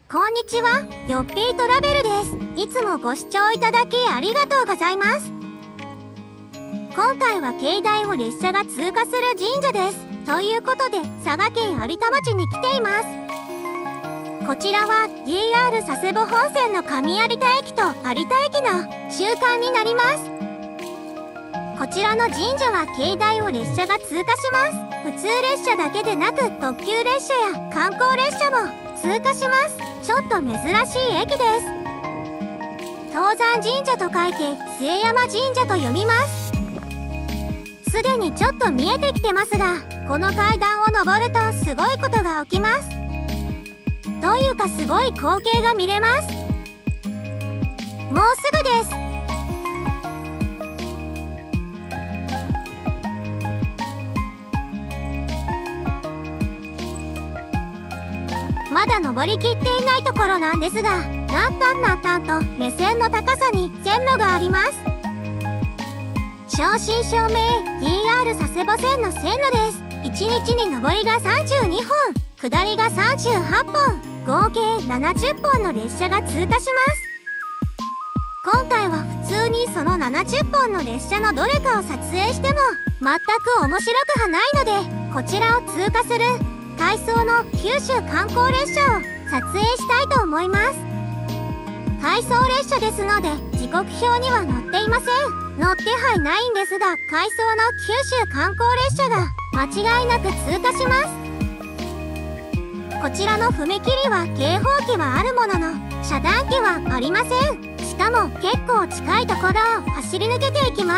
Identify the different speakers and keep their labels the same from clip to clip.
Speaker 1: こんにちは、よっぴートラベルです。いつもご視聴いただきありがとうございます。今回は境内を列車が通過する神社です。ということで、佐賀県有田町に来ています。こちらは JR 佐世保本線の上有田駅と有田駅の中間になります。こちらの神社は境内を列車が通過します。普通列車だけでなく特急列車や観光列車も通過します。ちょっと珍しい駅です。東山神社と書いて末山神社と読みます。すでにちょっと見えてきてますが、この階段を登るとすごいことが起きます。というかすごい光景が見れます。もうすぐです。まだ登りきっていないところなんですが、なんたんと目線の高さに線路があります。正真正銘 JR 佐世保線の線路です。1日に上りが32本、下りが38本、合計70本の列車が通過します。今回は普通にその70本の列車のどれかを撮影しても全く面白くはないので、こちらを通過する回送の九州観光列車を撮影したいと思います。回送列車ですので時刻表には載っていません。乗ってはいないんですが、回送の九州観光列車が間違いなく通過します。こちらの踏切は警報機はあるものの遮断機はありません。しかも結構近いところを走り抜けていきます。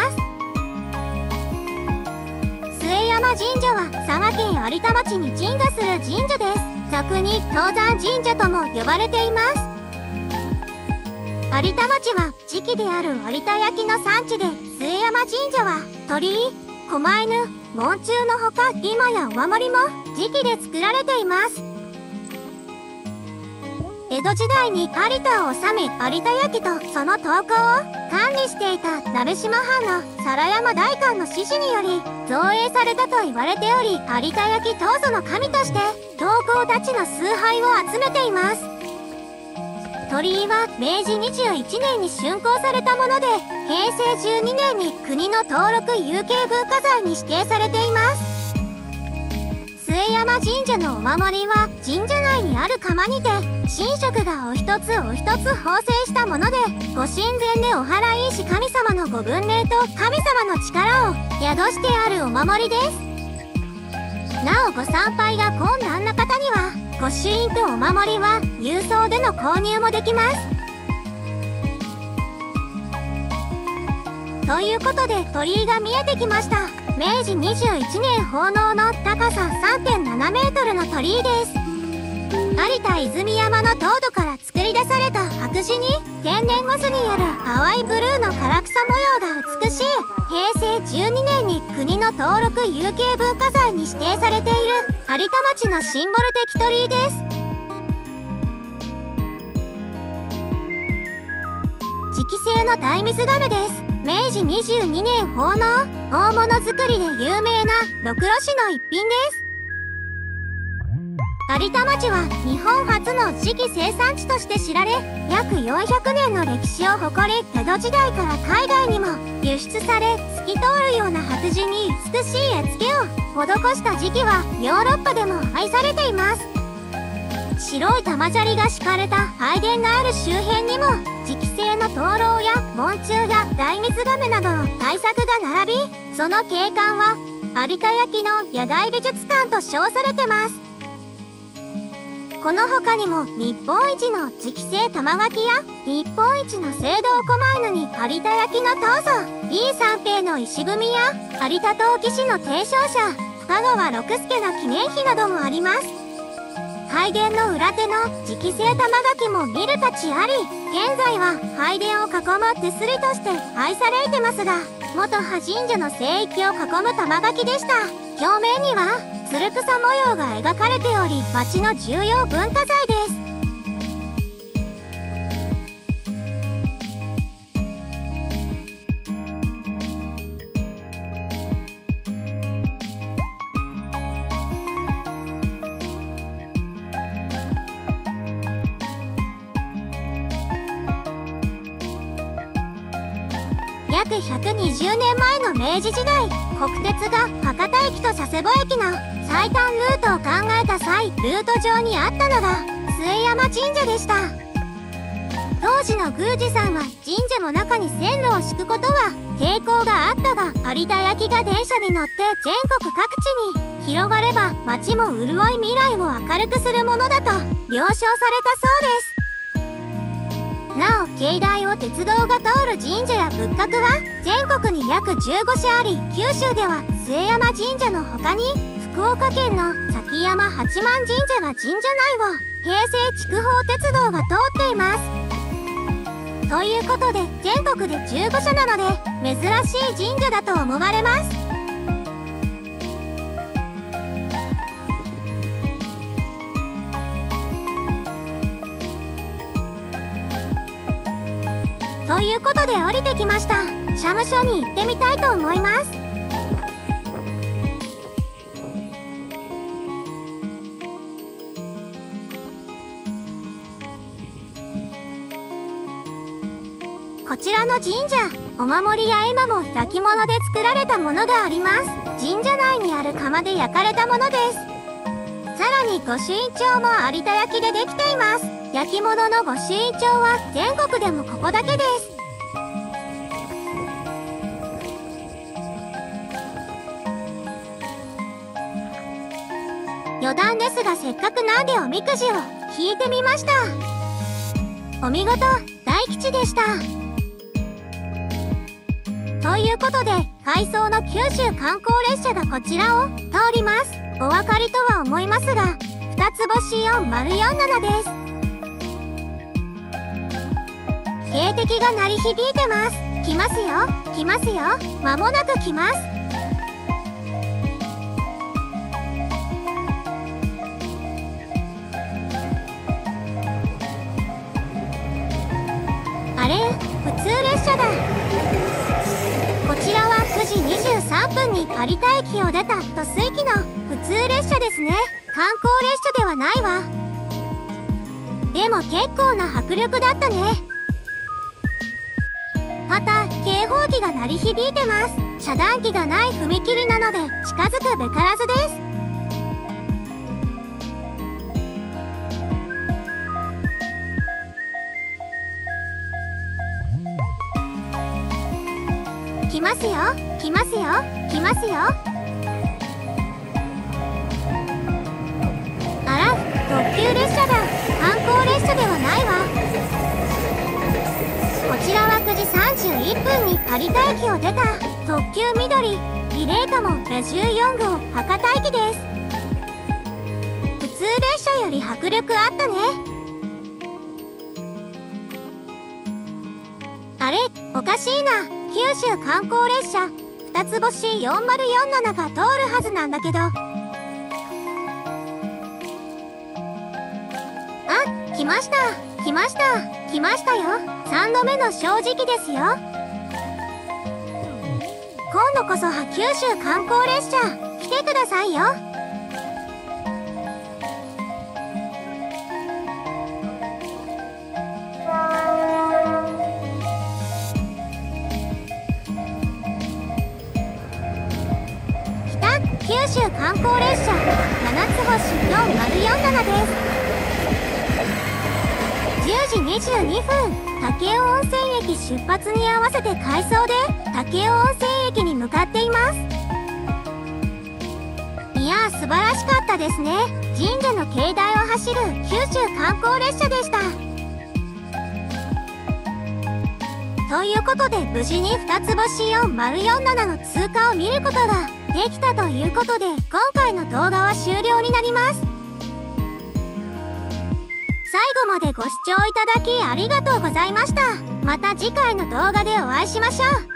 Speaker 1: 末山神社は佐賀県有田町に鎮座する神社です。俗に東山神社とも呼ばれています。有田町は磁器である有田焼の産地で、末山神社は鳥居、狛犬、門柱のほか今やお守りも磁器で作られています。江戸時代に有田を治め有田焼とその刀工を管理していた鍋島藩の皿山代官の志士により造営されたと言われており、有田焼刀祖の神として刀工たちの崇拝を集めています。鳥居は明治21年に竣工されたもので、平成12年に国の登録有形文化財に指定されています。末山神社のお守りは神社内にある窯にて神職がお一つお一つ縫製したもので、ご神前でお祓いし神様のご分霊と神様の力を宿してあるお守りです。なおご参拝が困難な方には御朱印とお守りは郵送での購入もできます。ということで鳥居が見えてきました。明治21年奉納の高さ 3.7 メートルの鳥居です。有田泉山の凍土から作り出された白磁に天然ゴスによる淡いブルーの唐草模様が美しい平成12年に国の登録有形文化財に指定されている有田町のシンボル的鳥居です。磁器製の大水亀です。明治22年奉納、大物作りで有名なろくろ市の一品です。有田町は日本初の磁器生産地として知られ、約400年の歴史を誇り、江戸時代から海外にも輸出され、透き通るような白磁に美しい絵付けを施した磁器はヨーロッパでも愛されています。白い玉砂利が敷かれた拝殿がある周辺にも磁器製の灯籠や門柱や大水亀などの大作が並び、その景観は有田焼の野外美術館と称されてます。この他にも日本一の磁器製玉垣や日本一の青銅狛犬に有田焼の刀祖井伊三平の石組みや有田陶器師の提唱者深川六助の記念碑などもあります。拝殿の裏手の磁器製玉垣も見る価値あり、現在は拝殿を囲む手すりとして愛されてますが、元派神社の聖域を囲む玉垣でした。表面には鶴草模様が描かれており、町の重要文化財です。 約120年前の明治時代、国鉄が博多駅と佐世保駅の最短ルートを考えた際、ルート上にあったのが末山神社でした。当時の宮司さんは神社の中に線路を敷くことは抵抗があったが、有田焼が電車に乗って全国各地に広がれば街も潤い未来を明るくするものだと了承されたそうです。なお、境内を鉄道が通る神社や仏閣は全国に約15社あり、九州では末山神社の他に福岡県の崎山八幡神社が神社内を平成筑豊鉄道が通っています。ということで全国で15社なので珍しい神社だと思われます。ということで降りてきました。社務所に行ってみたいと思います。こちらの神社、お守りや絵馬も焼き物で作られたものがあります。神社内にある窯で焼かれたものです。さらに御朱印帳も有田焼でできています。焼き物の御朱印帳は全国でもここだけです。余談ですが、せっかくなんでおみくじを引いてみました。お見事、大吉でした。ということで、回送の九州観光列車がこちらを通ります。お分かりとは思いますが、二つ星4047です。警笛が鳴り響いてます。来ますよ、来ますよ、間もなく来ます。あれ、普通列車だ。こちらは9時23分に有田駅を出た鳥栖駅の普通列車ですね。観光列車ではないわ。でも結構な迫力だったね。また警報機が鳴り響いてます。遮断機がない踏切なので近づくべからずです。来ますよ、来ますよ、来ますよ。あら、特急列車だ。観光列車ではないわ。こちらは9時31分に有田駅を出た特急緑リレーカモ14号博多駅です。普通列車より迫力あったね。あれ、おかしいな。九州観光列車二つ星4047が通るはずなんだけど。あ、来ました、来ました、来ましたよ。3度目の正直ですよ。今度こそは九州観光列車来てくださいよ。九州観光列車七つ星4047です。10時22分、武雄温泉駅出発に合わせて回送で武雄温泉駅に向かっています。いやー、素晴らしかったですね。神社の境内を走る九州観光列車でした。ということで無事に二つ星4047の通過を見ることができたということで、今回の動画は終了になります。最後までご視聴いただきありがとうございました。また次回の動画でお会いしましょう。